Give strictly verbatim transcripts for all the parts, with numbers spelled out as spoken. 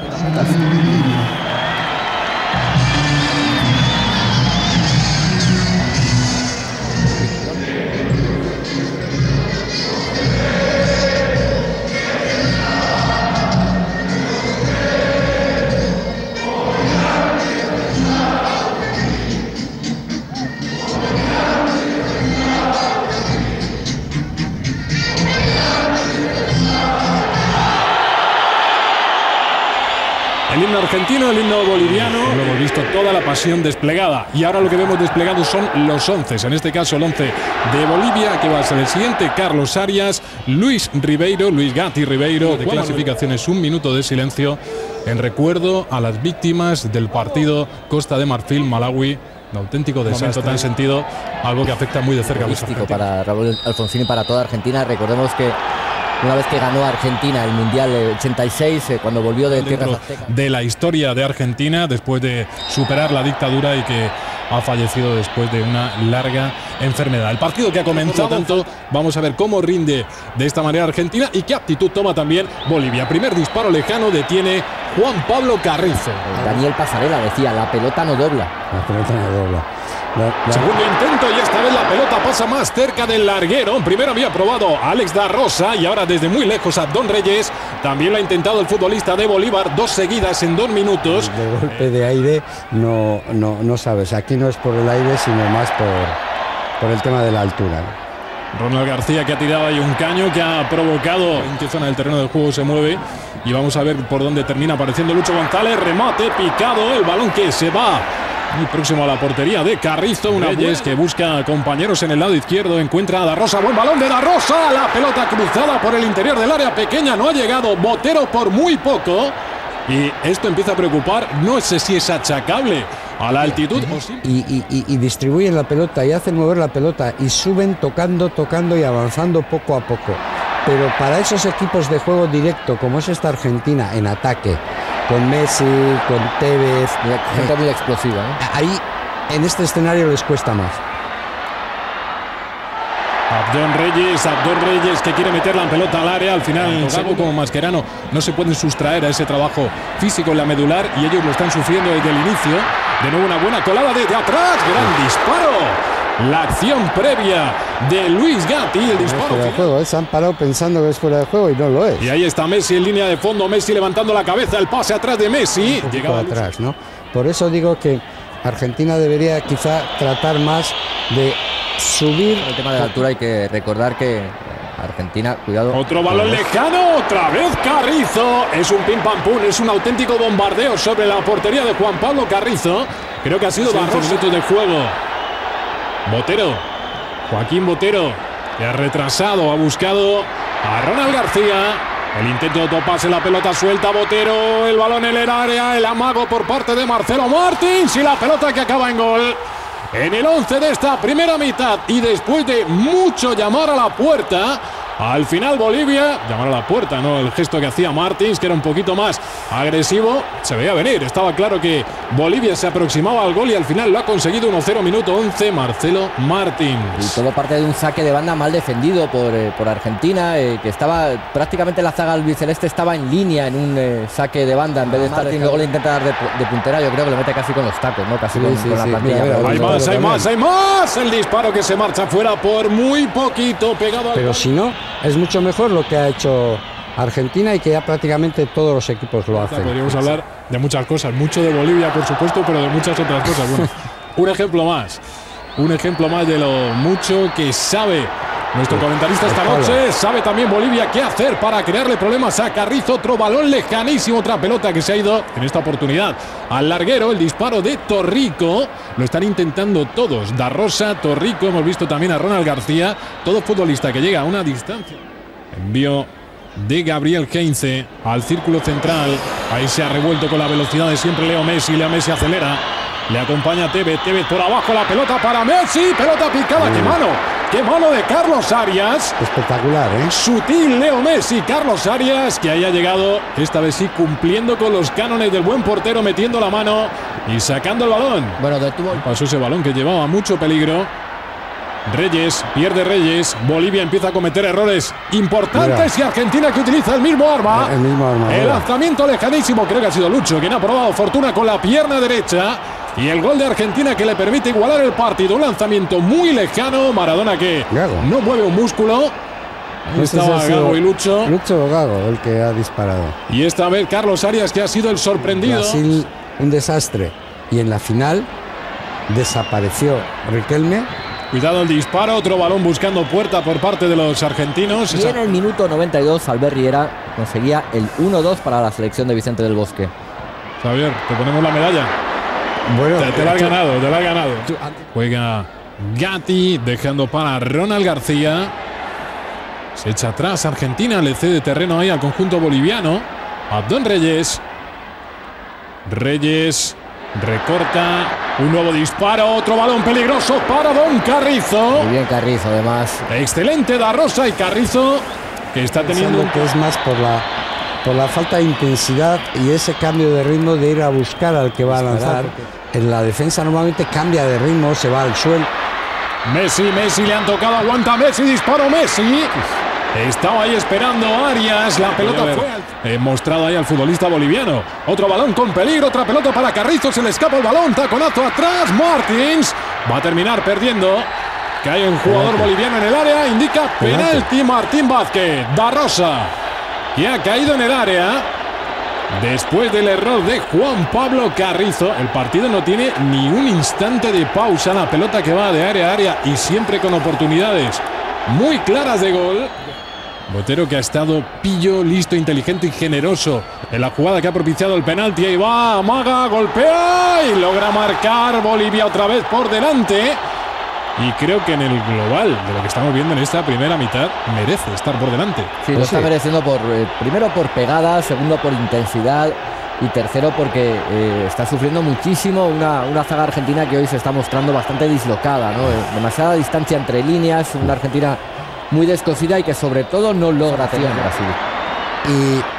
El himno argentino, el himno boliviano, lo hemos visto, toda la pasión desplegada. Y ahora lo que vemos desplegado son los once. En este caso el once de Bolivia, que va a ser el siguiente: Carlos Arias, Luis Ribeiro, Luis Gatti Ribeiro. De clasificaciones, un minuto de silencio en recuerdo a las víctimas del partido Costa de Marfil-Malawi. Un auténtico desastre tan sentido, algo que afecta muy de cerca a los argentinos. Para Raúl Alfonsín y para toda Argentina. Recordemos que una vez que ganó Argentina el Mundial ochenta y seis, eh, cuando volvió de tierras aztecas. De la historia de Argentina, después de superar la dictadura y que ha fallecido después de una larga enfermedad. El partido que ha comenzado, tanto, vamos a ver cómo rinde de esta manera Argentina y qué actitud toma también Bolivia. Primer disparo lejano, detiene Juan Pablo Carrizo. Daniel Pasarela decía: la pelota no dobla. La pelota no dobla. La, la... Segundo intento y esta vez la pelota pasa más cerca del larguero. Primero había probado a Alex da Rosa y ahora desde muy lejos a Don Reyes. También lo ha intentado el futbolista de Bolívar, dos seguidas en dos minutos. De golpe de aire no, no, no sabes. Aquí no es por el aire, sino más por, por el tema de la altura. Ronald García, que ha tirado ahí un caño que ha provocado en qué zona del terreno del juego se mueve. Y vamos a ver por dónde termina apareciendo Lucho González. Remate picado, el balón que se va muy próximo a la portería de Carrizo. Una Reyes que busca compañeros en el lado izquierdo. Encuentra a Da Rosa. Buen balón de Da Rosa. La pelota cruzada por el interior del área pequeña. No ha llegado Botero por muy poco. Y esto empieza a preocupar. No sé si es achacable a la altitud. Y, y, y, y distribuyen la pelota y hacen mover la pelota. Y suben tocando, tocando y avanzando poco a poco. Pero para esos equipos de juego directo, como es esta Argentina, en ataque, con Messi, con Tevez, gente muy explosiva, ¿eh? Ahí en este escenario les cuesta más. Abdón Reyes, Abdón Reyes que quiere meter la pelota al área. Al final, Sago como Mascherano no se pueden sustraer a ese trabajo físico en la medular y ellos lo están sufriendo desde el inicio. De nuevo una buena colada desde atrás, gran disparo. La acción previa de Luis Gatti, el disparo. Fuera de juego, ¿eh? Se han parado pensando que es fuera de juego y no lo es. Y ahí está Messi en línea de fondo, Messi levantando la cabeza, el pase atrás de Messi. Llegaba atrás, ¿no? Por eso digo que Argentina debería quizá tratar más de subir. El tema de la altura hay que recordar que Argentina, cuidado. Otro balón lejano, otra vez Carrizo. Es un pim pam pum, es un auténtico bombardeo sobre la portería de Juan Pablo Carrizo. Creo que ha sido bajo minutos de juego. Botero, Joaquín Botero, que ha retrasado, ha buscado a Ronald García. El intento de topase, la pelota suelta, Botero, el balón en el área, el amago por parte de Marcelo Martins y la pelota que acaba en gol. En el once de esta primera mitad y después de mucho llamar a la puerta, al final Bolivia, llamar a la puerta, no el gesto que hacía Martins, que era un poquito más agresivo, se veía venir. Estaba claro que Bolivia se aproximaba al gol y al final lo ha conseguido. Uno cero, minuto once, Marcelo Martins. Y todo parte de un saque de banda mal defendido por, eh, por Argentina, eh, que estaba prácticamente la zaga albiceleste estaba en línea en un eh, saque de banda en vez de estar. Y luego le intenta dar de, de puntera. Yo creo que lo mete casi con los tacos, ¿no? Casi sí, con, sí, con la sí, plantilla. Mira, mira, hay más, hay más, hay más. El disparo que se marcha fuera por muy poquito, pegado al. Pero si no, es mucho mejor lo que ha hecho Argentina y que ya prácticamente todos los equipos lo hacen. Podríamos hablar de muchas cosas, mucho de Bolivia, por supuesto, pero de muchas otras cosas. Bueno, un ejemplo más, un ejemplo más de lo mucho que sabe nuestro comentarista esta noche. Sabe también Bolivia qué hacer para crearle problemas a Carrizo. Otro balón lejanísimo, otra pelota que se ha ido en esta oportunidad al larguero. El disparo de Torrico. Lo están intentando todos. Da Rosa, Torrico, hemos visto también a Ronald García. Todo futbolista que llega a una distancia. Envío de Gabriel Heinze al círculo central. Ahí se ha revuelto con la velocidad de siempre Leo Messi. Leo Messi acelera. Le acompaña Tevez. Tevez por abajo, la pelota para Messi. Pelota picada. ¡Qué mano! ¡Qué mano de Carlos Arias! Espectacular, ¿eh? Sutil Leo Messi. Carlos Arias, que haya llegado, esta vez sí, cumpliendo con los cánones del buen portero, metiendo la mano y sacando el balón. Bueno, detuvo. Pasó ese balón que llevaba mucho peligro. Reyes, pierde Reyes. Bolivia empieza a cometer errores importantes. Mira. Y Argentina que utiliza el mismo arma. El, el mismo arma. El lanzamiento lejanísimo. Creo que ha sido Lucho quien ha probado fortuna con la pierna derecha. Y el gol de Argentina que le permite igualar el partido. Un lanzamiento muy lejano. Maradona que Gago. no mueve un músculo. Ahí no estaba si Gago y Lucho. Lucho o Gago el que ha disparado. Y esta vez Carlos Arias que ha sido el sorprendido. Brasil, un desastre. Y en la final desapareció Riquelme. Cuidado el disparo, otro balón buscando puerta por parte de los argentinos. Y en el minuto noventa y dos Albert Riera conseguía el uno dos para la selección de Vicente del Bosque. Javier, te ponemos la medalla. Bueno, te, te la has ganado, te la has ganado. Juega Gatti, dejando para Ronald García. Se echa atrás Argentina, le cede terreno ahí al conjunto boliviano. Abdón Reyes. Reyes recorta, un nuevo disparo, otro balón peligroso para Don Carrizo. Muy bien Carrizo, además. Excelente Da Rosa y Carrizo, que está teniendo un... que es más por la, por la falta de intensidad y ese cambio de ritmo de ir a buscar al que va a lanzar. En la defensa normalmente cambia de ritmo, se va al suelo. Messi, Messi le han tocado, aguanta Messi, disparo Messi. Estaba ahí esperando Arias, la pelota fue al... He mostrado ahí al futbolista boliviano. Otro balón con peligro, otra pelota para Carrizo, se le escapa el balón, taconazo atrás, Martins. Va a terminar perdiendo. Cae un jugador boliviano en el área, indica penalti Martín Vázquez. Da Rosa, que ha caído en el área. Después del error de Juan Pablo Carrizo, el partido no tiene ni un instante de pausa. La pelota que va de área a área y siempre con oportunidades muy claras de gol. Botero que ha estado pillo, listo, inteligente y generoso en la jugada que ha propiciado el penalti. Ahí va, amaga, golpea y logra marcar. Bolivia otra vez por delante. Y creo que en el global de lo que estamos viendo en esta primera mitad merece estar por delante. Sí, lo está mereciendo por eh, primero por pegada, segundo por intensidad y tercero porque eh, está sufriendo muchísimo una, una zaga argentina que hoy se está mostrando bastante dislocada, ¿no? Eh, demasiada distancia entre líneas, una Argentina muy descosida y que sobre todo no logra tener en Brasil. Y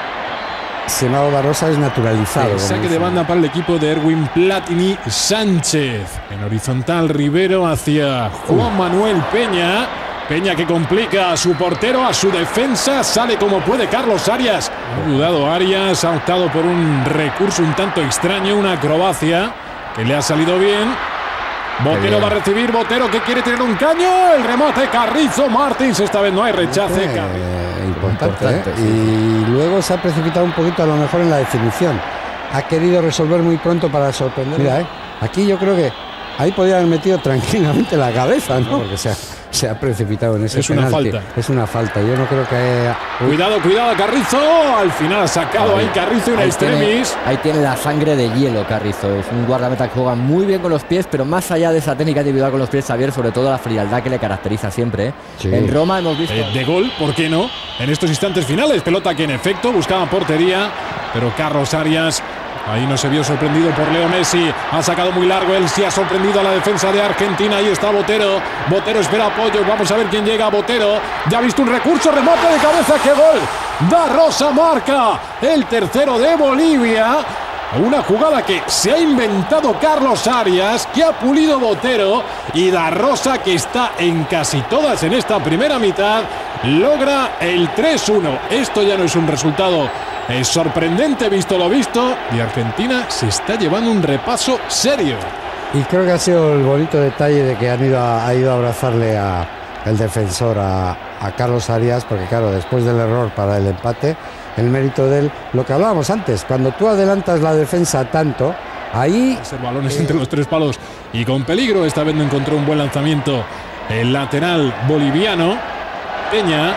Senado Da Rosa es naturalizado. El saque de banda para el equipo de Erwin Platini Sánchez. En horizontal Rivero hacia Juan Manuel Peña. Peña que complica a su portero, a su defensa. Sale como puede Carlos Arias. Ha dudado Arias, ha optado por un recurso un tanto extraño, una acrobacia que le ha salido bien. Botero va a recibir, Botero que quiere tener un caño. El remate Carrizo, Martins. Esta vez no hay rechace. Eh, importante, importante ¿eh? Sí. Y luego se ha precipitado un poquito a lo mejor en la definición. Ha querido resolver muy pronto para sorprender. Mira, ¿eh? Aquí yo creo que ahí podría haber metido tranquilamente la cabeza, ¿no? Porque se ha, se ha precipitado en ese Es penalti. Una falta. Es una falta. Yo no creo que haya... Cuidado, cuidado, Carrizo. Al final ha sacado ahí, ahí Carrizo una extremis. Tiene, ahí tiene la sangre de hielo Carrizo. Es un guardameta que juega muy bien con los pies, pero más allá de esa técnica individual con los pies, Xavier, sobre todo la frialdad que le caracteriza siempre. ¿eh? Sí. En Roma hemos visto... Eh, de gol, ¿por qué no? En estos instantes finales, pelota que en efecto buscaba portería, pero Carlos Arias... Ahí no se vio sorprendido por Leo Messi. Ha sacado muy largo. Él sí ha sorprendido a la defensa de Argentina. Ahí está Botero. Botero espera apoyo. Vamos a ver quién llega. Botero. Ya ha visto un recurso. Remate de cabeza. ¡Qué gol! Da Rosa marca el tercero de Bolivia. Una jugada que se ha inventado Carlos Arias, que ha pulido Botero. Y Da Rosa, que está en casi todas en esta primera mitad, logra el tres uno. Esto ya no es un resultado es sorprendente visto lo visto, y Argentina se está llevando un repaso serio. Y creo que ha sido el bonito detalle de que han ido a, ha ido a abrazarle a el defensor a, a Carlos Arias, porque claro, después del error para el empate, el mérito de él, lo que hablábamos antes, cuando tú adelantas la defensa tanto, ahí... Hacer balones eh, entre los tres palos y con peligro. Esta vez no encontró un buen lanzamiento el lateral boliviano. Peña.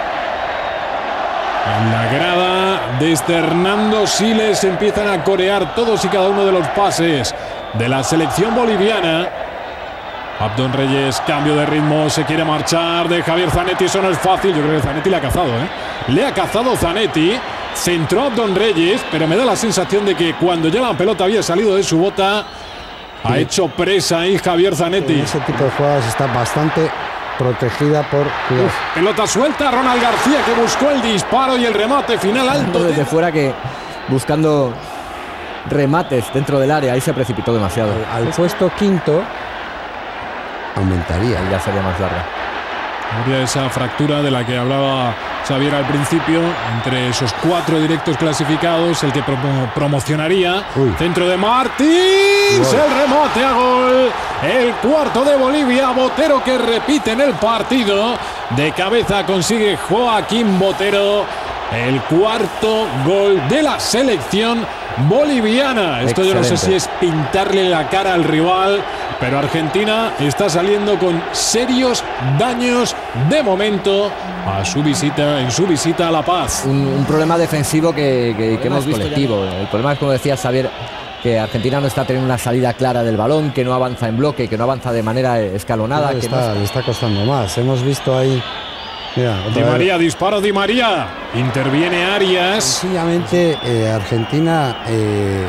En la grada desde Hernando Siles empiezan a corear todos y cada uno de los pases de la selección boliviana. Abdón Reyes, cambio de ritmo, se quiere marchar de Javier Zanetti. Eso no es fácil, yo creo que Zanetti le ha cazado, ¿eh? Le ha cazado Zanetti. Centró Abdón Reyes, pero me da la sensación de que cuando ya la pelota había salido de su bota, ha sí. hecho presa ahí Javier Zanetti. En ese tipo de jugadas está bastante protegida por... Uf, pelota suelta, Ronald García que buscó el disparo y el remate final alto. Desde fuera que buscando remates dentro del área, ahí se precipitó demasiado. Al, al puesto quinto aumentaría. Y ya sería más larga. Habría esa fractura de la que hablaba Xavier al principio, entre esos cuatro directos clasificados, el que promo promocionaría. Uy. Centro de Martins, Gol. el remate a gol, el cuarto de Bolivia, Botero que repite en el partido, de cabeza consigue Joaquín Botero, el cuarto gol de la selección boliviana. Esto yo no sé si es pintarle la cara al rival, pero Argentina está saliendo con serios daños de momento a su visita, en su visita a La Paz. Un, un problema defensivo que, que, que hemos visto colectivo. El problema es, como decía Xavier, que Argentina no está teniendo una salida clara del balón, que no avanza en bloque, que no avanza de manera escalonada. Le que está, no... le está costando más. Hemos visto ahí. Mira, Di María, disparo Di María. Interviene Arias. Sencillamente, eh, Argentina eh,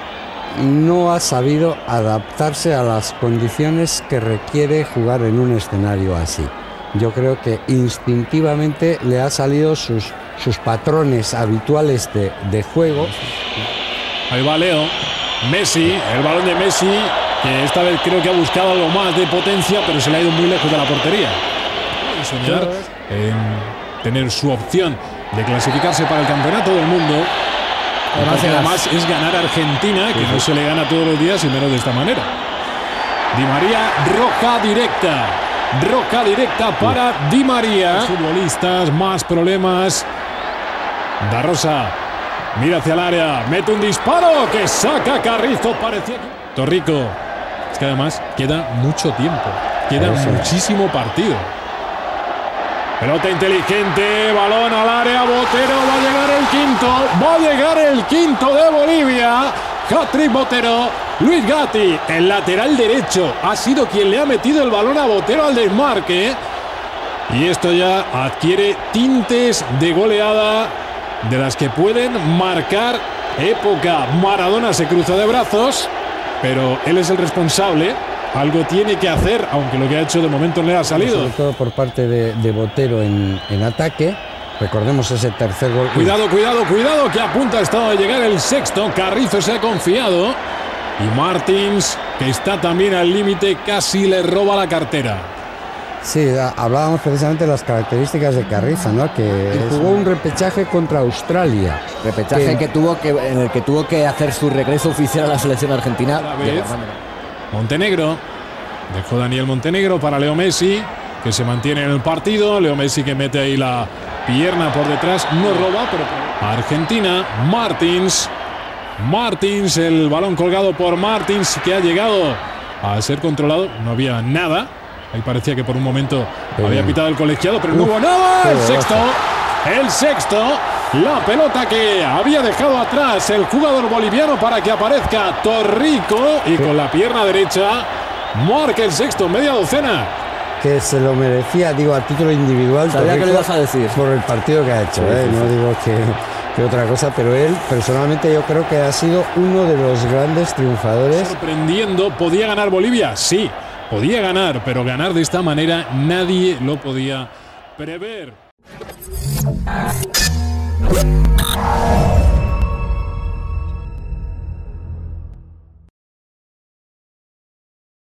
no ha sabido adaptarse a las condiciones que requiere jugar en un escenario así. Yo creo que instintivamente le ha salido sus, sus patrones habituales de, de juego. Ahí va Leo. Messi, el balón de Messi, que esta vez creo que ha buscado algo más de potencia, pero se le ha ido muy lejos de la portería. Soñar en tener su opción de clasificarse para el campeonato del mundo. Además, además es ganar a Argentina, que no se le gana todos los días y menos de esta manera. Di María, roja directa. Roja directa para Di María. Los futbolistas, más problemas. Da Rosa mira hacia el área, mete un disparo que saca Carrizo. Parecía que... Torrico. Es que además queda mucho tiempo. Queda muchísimo partido. Pelota inteligente, balón al área, Botero, va a llegar el quinto, va a llegar el quinto de Bolivia. Hat-trick Botero, Luis Gatti, el lateral derecho, ha sido quien le ha metido el balón a Botero al desmarque. Y esto ya adquiere tintes de goleada de las que pueden marcar época. Maradona se cruza de brazos, pero él es el responsable. Algo tiene que hacer, aunque lo que ha hecho de momento no le ha salido. Sobre todo por parte de, de Botero en, en ataque. Recordemos ese tercer gol. Cuidado, cuidado, cuidado, que a punto ha estado de llegar el sexto. Carrizo se ha confiado. Y Martins, que está también al límite, casi le roba la cartera. Sí, hablábamos precisamente de las características de Carrizo, ¿no? Que jugó un repechaje contra Australia. Repechaje que, que tuvo que, en el que tuvo que hacer su regreso oficial a la selección argentina. Montenegro, dejó Daniel Montenegro para Leo Messi, que se mantiene en el partido. Leo Messi que mete ahí la pierna por detrás, no roba, pero Argentina, Martins, Martins, el balón colgado por Martins, que ha llegado a ser controlado, no había nada, ahí parecía que por un momento pero había pitado el colegiado, pero no hubo nada. El sexto, el sexto, la pelota que había dejado atrás el jugador boliviano para que aparezca Torrico, y con la pierna derecha marca el sexto, media docena. Que se lo merecía, digo, a título individual. Sabía Torrico, que lo ibas a decir. Por el partido que ha hecho, sí, ¿eh? Sí, no sí. digo que, que otra cosa, pero él personalmente yo creo que ha sido uno de los grandes triunfadores. Sorprendiendo, ¿podía ganar Bolivia? Sí, podía ganar, pero ganar de esta manera nadie lo podía prever.